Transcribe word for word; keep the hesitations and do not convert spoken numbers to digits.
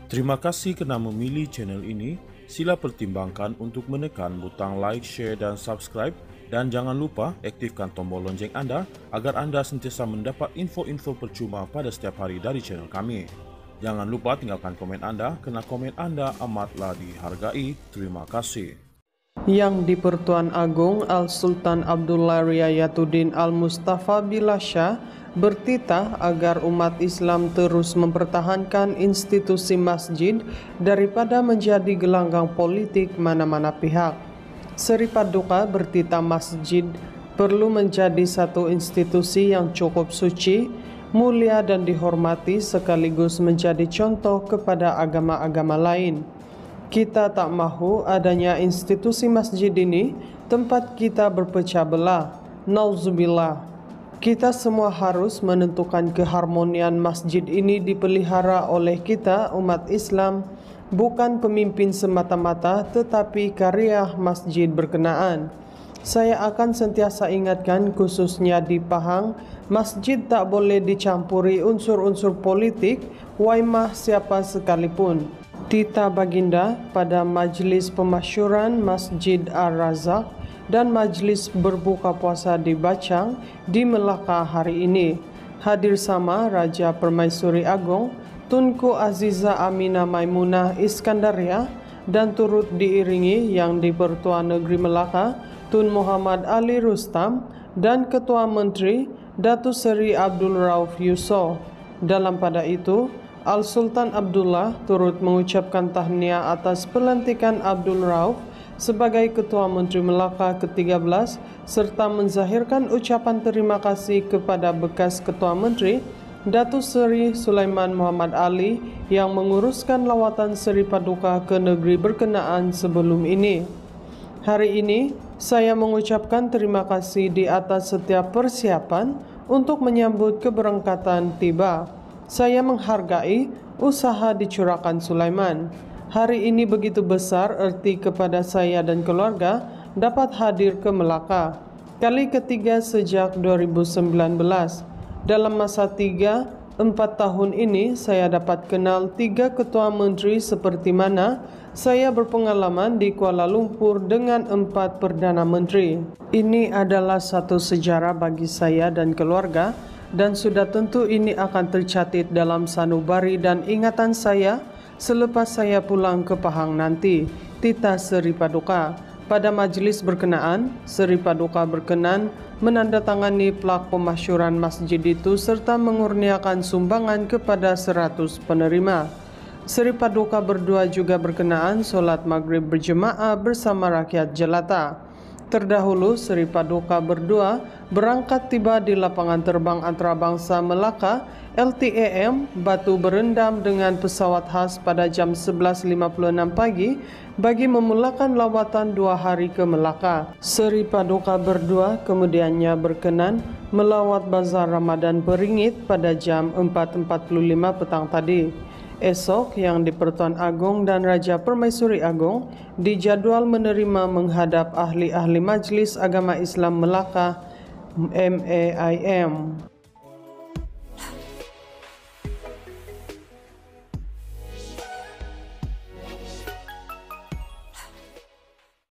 Terima kasih kerana memilih channel ini. Sila pertimbangkan untuk menekan butang like, share dan subscribe. Dan jangan lupa aktifkan tombol lonceng anda agar anda sentiasa mendapat info-info percuma pada setiap hari dari channel kami. Jangan lupa tinggalkan komen anda kerana komen anda amatlah dihargai. Terima kasih. Yang di-Pertuan Agong Al-Sultan Abdullah Riayatuddin Al-Mustafa Billah Shah bertitah agar umat Islam terus mempertahankan institusi masjid daripada menjadi gelanggang politik mana-mana pihak. Seri Paduka bertitah masjid perlu menjadi satu institusi yang cukup suci, mulia dan dihormati sekaligus menjadi contoh kepada agama-agama lain. Kita tak mahu adanya institusi masjid ini tempat kita berpecah belah. Nauzubillah. Kita semua harus menentukan keharmonian masjid ini dipelihara oleh kita umat Islam, bukan pemimpin semata-mata tetapi karya masjid berkenaan. Saya akan sentiasa ingatkan khususnya di Pahang, masjid tak boleh dicampuri unsur-unsur politik, waimah siapa sekalipun. Tita Baginda pada majlis pemasyuran Masjid Ar-Razak dan majlis berbuka puasa di Bacang di Melaka hari ini. Hadir sama Raja Permaisuri Agong Tunku Aziza Aminah Maimunah Iskandaria dan turut diiringi Yang di-Pertuan Negeri Melaka Tun Muhammad Ali Rustam dan Ketua Menteri Datuk Seri Abdul Rauf Yusof. Dalam pada itu, Al-Sultan Abdullah turut mengucapkan tahniah atas pelantikan Abdul Rauf sebagai Ketua Menteri Melaka ke tiga belas serta menzahirkan ucapan terima kasih kepada bekas Ketua Menteri Datuk Seri Sulaiman Muhammad Ali yang menguruskan lawatan Seri Paduka ke negeri berkenaan sebelum ini. Hari ini, saya mengucapkan terima kasih di atas setiap persiapan untuk menyambut keberangkatan tiba. Saya menghargai usaha dicurahkan Sulaiman. Hari ini begitu besar erti kepada saya dan keluarga dapat hadir ke Melaka. Kali ketiga sejak dua ribu sembilan belas. Dalam masa tiga, empat tahun ini saya dapat kenal tiga ketua menteri seperti mana saya berpengalaman di Kuala Lumpur dengan empat Perdana Menteri. Ini adalah satu sejarah bagi saya dan keluarga. Dan sudah tentu ini akan tercatat dalam sanubari dan ingatan saya selepas saya pulang ke Pahang nanti. Tita Seri Paduka. Pada majlis berkenaan, Seri Paduka berkenan menandatangani plak pemasyuran masjid itu serta mengurniakan sumbangan kepada seratus penerima. Seri Paduka berdua juga berkenaan solat maghrib berjemaah bersama rakyat jelata. Terdahulu, Seri Paduka berdua berangkat tiba di lapangan terbang antarabangsa Melaka L T A M Batu Berendam dengan pesawat khas pada jam sebelas lima puluh enam pagi bagi memulakan lawatan dua hari ke Melaka. Seri Paduka berdua kemudiannya berkenan melawat Bazar Ramadan Peringit pada jam empat empat puluh lima petang tadi. Esok, Yang di-Pertuan Agong dan Raja Permaisuri Agong dijadual menerima menghadap ahli-ahli Majlis Agama Islam Melaka M A I M.